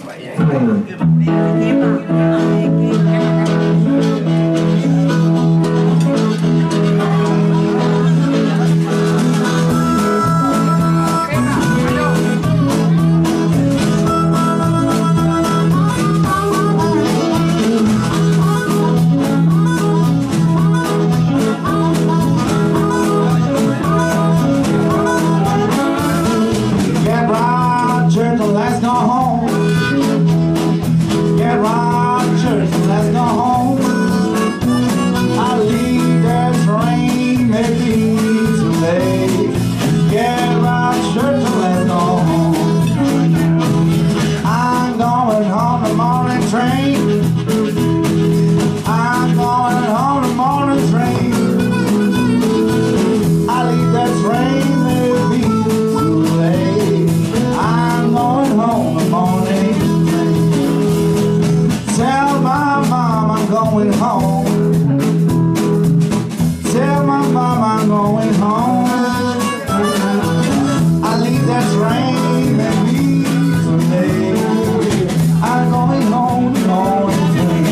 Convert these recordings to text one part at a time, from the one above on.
Let's go home. Get right, church, let's go home. I leave this rain, maybe today. Get right, church, let's go home. I'm going on the morning train. I'm going on the morning train. I leave this rain, maybe today. I'm going home the morning train. Tell my mom I'm going home. Tell my mom I'm going home. I leave that train and leave today. I'm going home the morning train.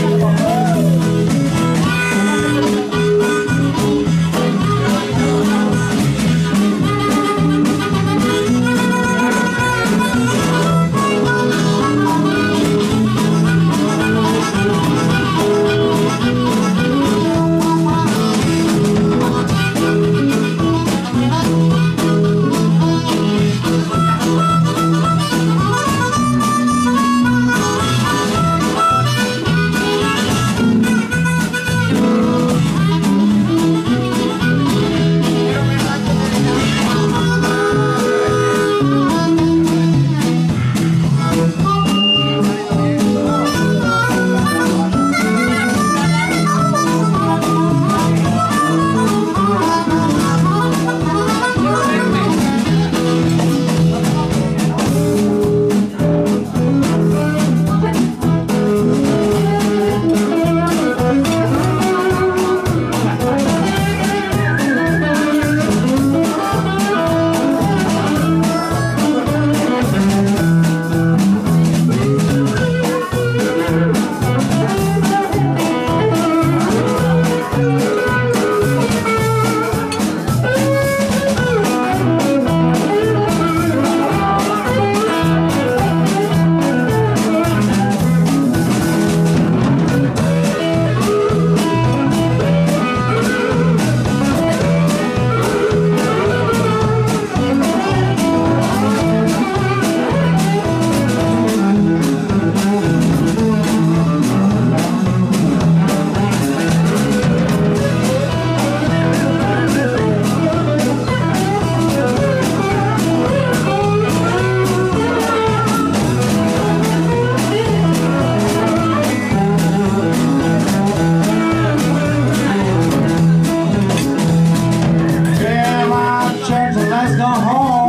Let's go home.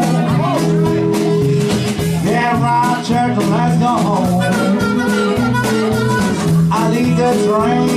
Yeah, right, church, let's go home. I leave the train.